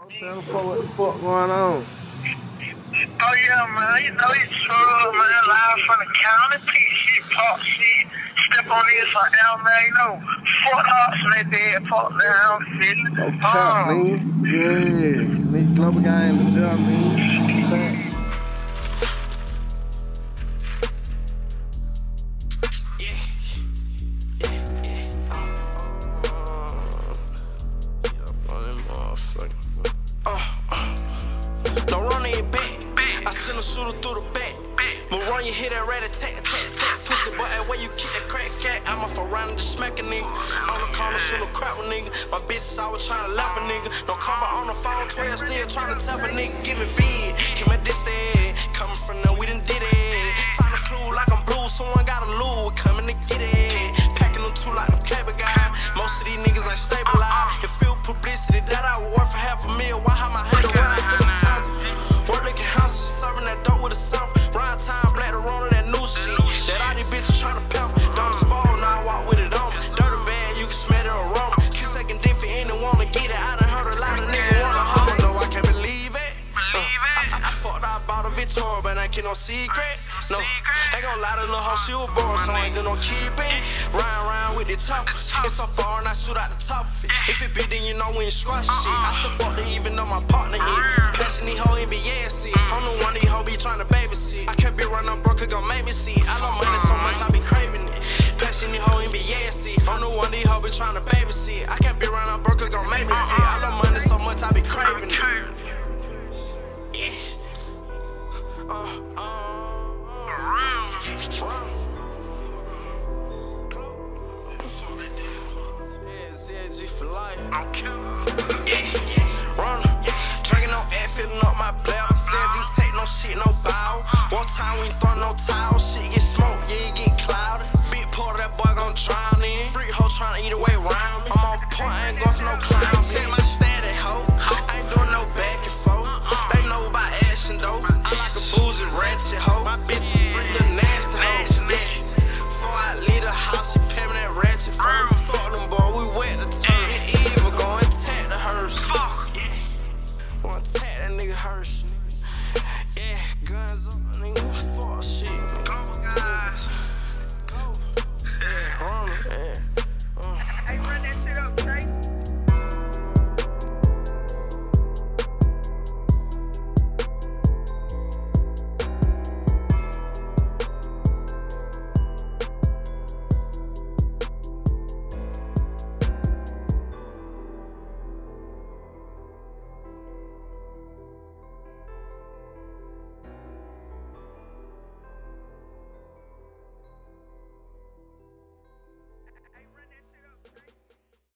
Tell the fuck what the fuck going on. Oh yeah, man, you know he's true, man, live from the county, shit, pop shit, step on this on L, man, you know, fuck off, and they dead, fuck down, feeling. No cap, man. Yeah, nigga, global game, the job, man. I send a shooter through the back. Run, you hit that rat-a-tat-tat-tat. Pussy boy, where you keep that crack cat? I'm off a round and just smack a nigga. On the corner, shoot a crap with nigga. My bitch is always trying to lap a nigga. No cover on the phone, 12 still trying to tap a nigga. Give me big, give me this that. Coming from there, we done did it. Find a clue like I'm blue, someone got a lure. Coming to get it. Packing them two like I'm cable guy. Most of these niggas ain't stabilized. It feel publicity that I would work for $500,000. Why have my head around to the top? Work looking houses, serving that dope with a sump. Ride time, black to Runna, that new shit. That all these bitches tryna pimp. Don't spoil, now I walk with it on me. Dirty bad, you can smell it aroma. 6 second diff for anyone to get it. I done heard a lot of niggas wanna hold. No, I can't believe it. I fucked out, bought a Victoria, but I ain't keep no secret. No, ain't gon' lie to little hoe, she was born, so I ain't do no keeping. Ride with the top. It's so far and I shoot out the top of it. If it big, then you know we ain't squash shit. I still fuck to even though my partner hit. Passing these hoe in NBA shit. I'm the one these hoe be tryna babysit. I can't be running up broke, it gon' make me see. I love money so much, I be craving it. Passing these hoe in NBA shit. I'm the one these hoe be tryna babysit. I can't be running up broke, it gon' make me see. I love money so much, I be craving it. Yeah. ZG for life. Runna, drinking on air, filling up my bladder. ZG take no shit, no bow. One time we ain't throwing no towel. Shit get smoked, yeah, it get cloudy. Big part of that boy gon' drown in. Freak hoe tryna eat away around me. I'm on point, I ain't going for no clown. Check my stats.